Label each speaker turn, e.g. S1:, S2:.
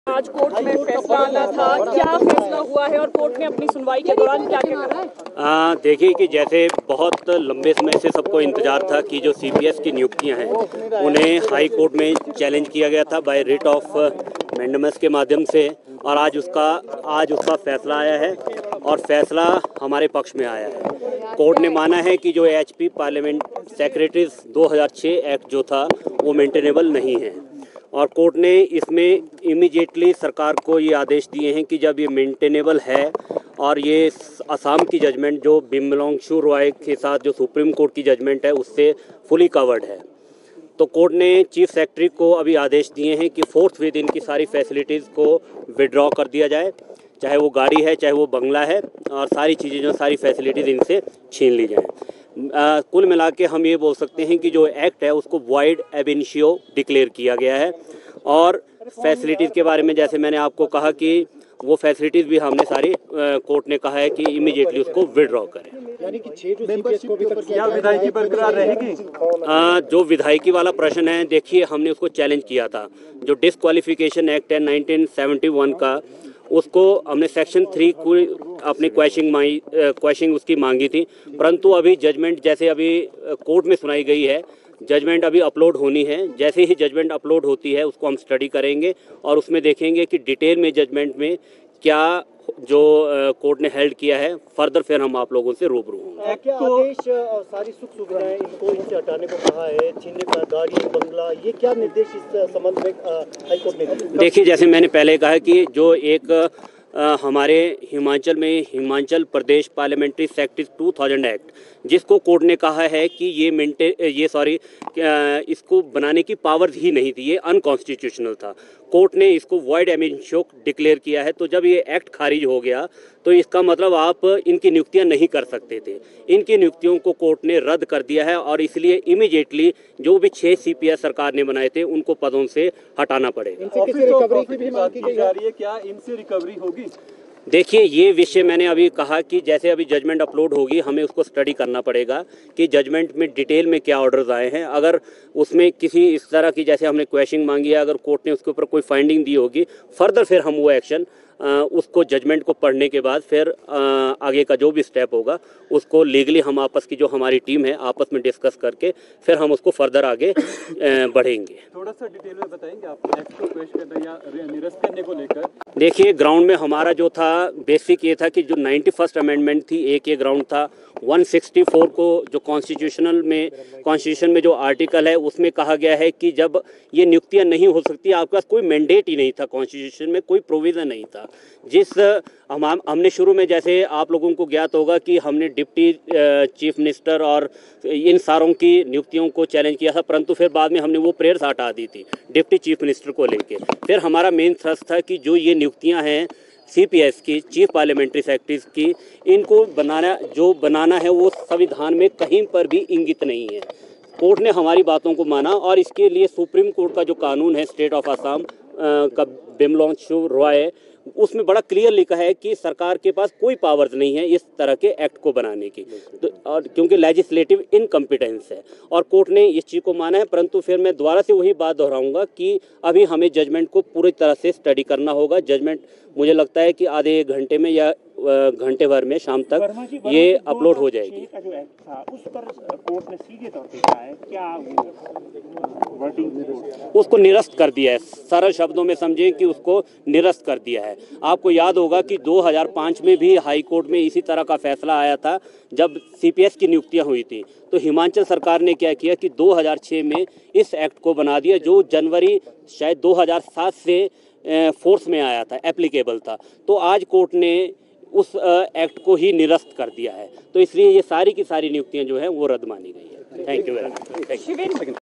S1: आज कोर्ट में फैसला आना था, क्या फैसला हुआ है और कोर्ट ने अपनी सुनवाई के दौरान क्या क्या करा?
S2: देखिए कि जैसे बहुत लंबे समय से सबको इंतजार था कि जो सीपीएस की नियुक्तियां हैं उन्हें हाई कोर्ट में चैलेंज किया गया था बाय रिट ऑफ मैंडेमस के माध्यम से, और आज उसका फैसला आया है और फैसला हमारे पक्ष में आया है। कोर्ट ने माना है कि जो एचपी पार्लियामेंट सेक्रेटरीज 2006 एक्ट जो था वो मेंटेनेबल नहीं है, और कोर्ट ने इसमें इमीडिएटली सरकार को ये आदेश दिए हैं कि जब ये मेंटेनेबल है और ये असम की जजमेंट जो बिमलोंगशु रॉय के साथ जो सुप्रीम कोर्ट की जजमेंट है उससे फुली कवर्ड है, तो कोर्ट ने चीफ सेक्रेटरी को अभी आदेश दिए हैं कि फोर्थ विद इनकी सारी फैसिलिटीज़ को विड्रॉ कर दिया जाए, चाहे वो गाड़ी है चाहे वो बंगला है, और सारी चीज़ें जो सारी फैसिलिटीज़ इनसे छीन ली जाएँ। कुल मिला के हम ये बोल सकते हैं कि जो एक्ट है उसको वॉइड एब इनिशियो डिक्लेयर किया गया है, और फैसिलिटीज़ के बारे में जैसे मैंने आपको कहा कि वो फैसिलिटीज़ भी हमने सारी कोर्ट ने कहा है कि इमीडिएटली उसको विड्रॉ करें।
S3: यानी कि 6 जो विधायकी बरकरार रहेगी?
S2: जो विधायकी वाला प्रश्न है, देखिए हमने उसको चैलेंज किया था। जो डिस्क्वालिफिकेशन एक्ट है 1971 का, उसको हमने सेक्शन 3 को अपनी क्वेश्चनिंग उसकी मांगी थी, परंतु अभी जजमेंट जैसे अभी कोर्ट में सुनाई गई है, जजमेंट अभी अपलोड होनी है। जैसे ही जजमेंट अपलोड होती है उसको हम स्टडी करेंगे और उसमें देखेंगे कि डिटेल में जजमेंट में क्या जो कोर्ट ने हेल्ड किया है, फर्दर फिर हम आप लोगों से रूबरू होंगे।
S3: क्या आदेश सारी सुख सुविधाएं इनको इनसे हटाने को कहा है, छीनने का गाड़ी बंगला, ये क्या निर्देश इस संबंध में हाईकोर्ट ने दिया?
S2: देखिए जैसे मैंने पहले कहा कि जो एक हमारे हिमाचल में Himachal Pradesh parliamentary secretaries 2000 act, जिसको कोर्ट ने कहा है कि इसको बनाने की पावर ही नहीं थी, ये अनकॉन्स्टिट्यूशनल था। कोर्ट ने इसको वॉइड एब इनिशियो डिक्लेयर किया है, तो जब ये एक्ट खारिज हो गया तो इसका मतलब आप इनकी नियुक्तियां नहीं कर सकते थे। इनकी नियुक्तियों को कोर्ट ने रद्द कर दिया है, और इसलिए इमीडिएटली जो भी 6 सीपीएस सरकार ने बनाए थे उनको पदों से हटाना पड़ेगा।
S3: इनसे रिकवरी की भी मांग की जा रही है, क्या इनसे रिकवरी होगी?
S2: देखिए ये विषय मैंने अभी कहा कि जैसे अभी जजमेंट अपलोड होगी हमें उसको स्टडी करना पड़ेगा कि जजमेंट में डिटेल में क्या ऑर्डर्स आए हैं। अगर उसमें किसी इस तरह की जैसे हमने क्वेश्चनिंग मांगी है, अगर कोर्ट ने उसके ऊपर कोई फाइंडिंग दी होगी, फर्दर फिर हम वो एक्शन उसको जजमेंट को पढ़ने के बाद फिर आगे का जो भी स्टेप होगा उसको लीगली हम आपस की जो हमारी टीम है आपस में डिस्कस करके फिर हम उसको फर्दर आगे बढ़ेंगे।
S3: थोड़ा सा डिटेल में बताएंगे आप एक्ट को पेश करने या निरस्त करने को लेकर?
S2: देखिए ग्राउंड में हमारा जो था बेसिक ये था कि जो 91st अमेंडमेंट थी, एक ये ग्राउंड था। 164 को जो कॉन्स्टिट्यूशन में जो आर्टिकल है उसमें कहा गया है कि जब ये नियुक्तियां नहीं हो सकती, आपके पास कोई मैंडेट ही नहीं था, कॉन्स्टिट्यूशन में कोई प्रोविज़न नहीं था। जिस हमने शुरू में जैसे आप लोगों को ज्ञात होगा कि हमने डिप्टी चीफ मिनिस्टर और इन सारों की नियुक्तियों को चैलेंज किया था, परंतु फिर बाद में हमने वो प्रेयर्स हटा दी थी डिप्टी चीफ मिनिस्टर को लेके। फिर हमारा मेन थ्रस्ट था कि जो ये नियुक्तियां हैं सीपीएस की, चीफ पार्लियामेंट्री सेक्रेटरीज की, इनको बनाना है वो संविधान में कहीं पर भी इंगित नहीं है। कोर्ट ने हमारी बातों को माना, और इसके लिए सुप्रीम कोर्ट का जो कानून है स्टेट ऑफ असम का बिमलोंगशु रॉय, उसमें बड़ा क्लियर लिखा है कि सरकार के पास कोई पावर्स नहीं है इस तरह के एक्ट को बनाने की, तो और क्योंकि लेजिस्लेटिव इनकम्पिटेंस है, और कोर्ट ने इस चीज़ को माना है। परंतु फिर मैं दोबारा से वही बात दोहराऊंगा कि अभी हमें जजमेंट को पूरी तरह से स्टडी करना होगा। जजमेंट मुझे लगता है कि आधे 1 घंटे में या घंटे भर में शाम तक ये अपलोड हो जाएगी।
S4: जो एक्ट था उस पर कोर्ट ने सीधे तौर पे कहा है, क्या
S2: उसको निरस्त कर दिया है। सरल शब्दों में समझें कि उसको निरस्त कर दिया है। आपको याद होगा कि 2005 में भी हाई कोर्ट में इसी तरह का फैसला आया था जब सीपीएस की नियुक्तियां हुई थी, तो हिमाचल सरकार ने क्या किया कि 2006 में इस एक्ट को बना दिया, जो जनवरी शायद 2007 से फोर्स में आया था, एप्लीकेबल था। तो आज कोर्ट ने उस एक्ट को ही निरस्त कर दिया है, तो इसलिए ये सारी की सारी नियुक्तियां जो हैं वो रद्द मानी गई है। Thank you very much.